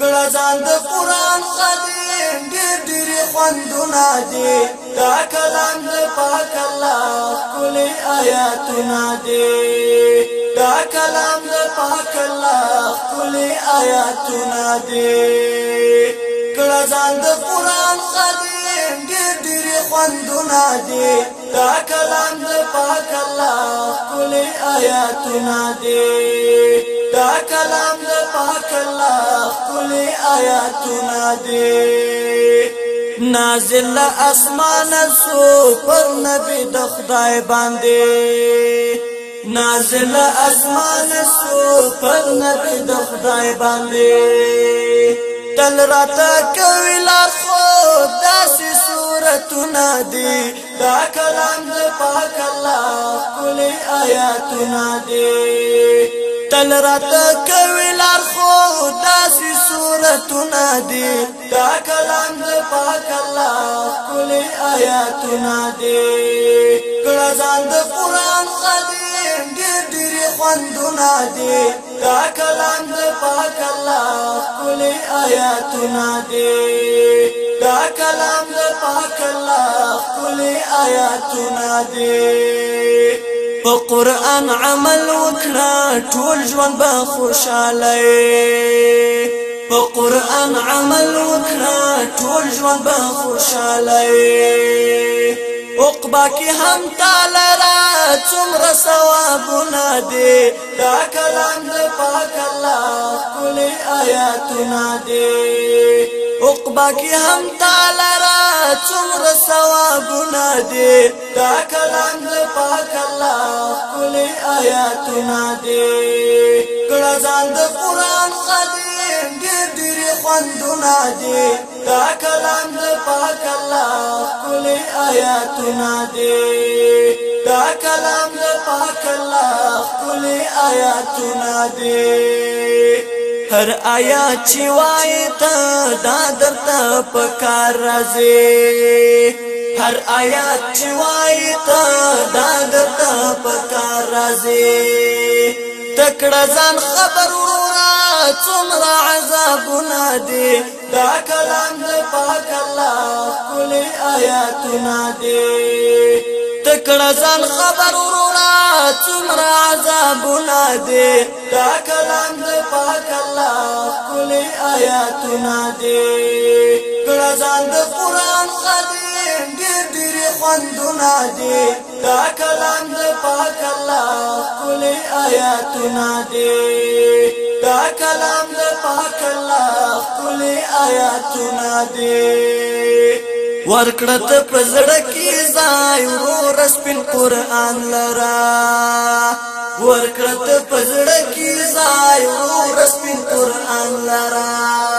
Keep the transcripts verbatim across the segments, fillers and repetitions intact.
کړه ځان د قرآن خادم ډېر ډېرې خوندونه دي دا کلام د پاک الله ښکلي آیاتونه دي دا کلام د پاک الله ښکلي آیاتونه دي کړه ځان د قرآن خادم ډېر ډېرې خوندونه دي دا کلام د پاک الله ښکلي آیاتونه دي دا کلام د پاک الله ښکلي آیاتونه دي نازل اسمان سو پر نبی د خدای باندې نازل اسمان سو پر نبی د خدای باندې تل راته کوي لار خو داسې صورتونه دي دا کلام د پاک الله ښکلي آیاتونه دي تل راته کوي لار خو داسې صورتونه دي دا کلام د پاک الله ښکلي آیاتونه دي کړه ځان د قرآن خادم ډېر ډېرې خوندونه دي دا کلام د پاک الله ښکلي آیاتونه دي دا کلام د پاک الله ښکلي آیاتونه دي په قرآن عمل وکړه ټول ژوند به خوشاله په قرآن عمل وکړه ټول ژوند به خوشاله عقبا کې هم تعالی را څومره ثوابونه دي دا کلام د پاک الله ښکلي آیاتونه دي عقبا کې هم تعالی را څومره ثوابونه دي دا کلام د پاک الله ښکلي آیاتونه دي کړه ځان د قرآن خادم ډېر ډېرې خوندونه دي دا کلام د پاک الله ښکلي آیاتونه دي دا کلام د پاک الله ښکلي آیاتونه دي هر آیات چې وایې ته دا درته پکار راځي هر آیات چې وایې ته دا درته پکار راځي تکړه ځان خبر وروره څومره عذابونه دي دا کلام د پاک الله ښکلي آیاتونه دي تکړه ځان خبر وروره څومره عذابونه دي دا کلام د پاک الله ښکلي آیاتونه دي کړه ځان د قرآن خادم ډېر ډېرې خوندونه دي دا کلام د پاک الله ښکلي آیاتونه دي دا کلام د پاک الله ښکلي آیاتونه دي ورکړه ته په زړه کې ځای ورور سپین قرآن لرا ورکړه ته په زړه کې ځای ورور سپین قرآن لرا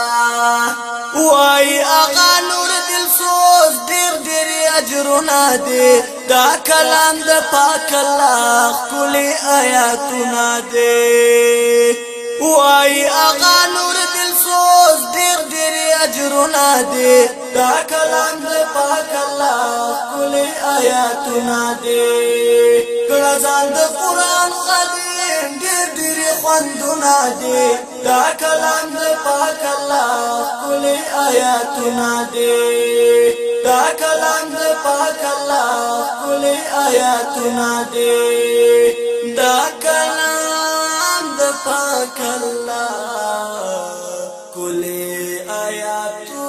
وای آغا نور دل سوز ډېر ډېرې اجرونه دي دا کلام د پاک الله ښکلي آیاتونه دي وای آغا نور دل سوز ډېر ډېرې اجرونه دي دا کلام د پاک الله ښکلي آیاتونه دي کړه ځان د قرآن خادم ډېر ډېرې خوندونه دي دا کلام د پاک الله ښکلي آیاتونه دي دا کلام د پاک الله ښکلي آیاتونه دي دا کلام د پاک الله ښکلي آیاتونه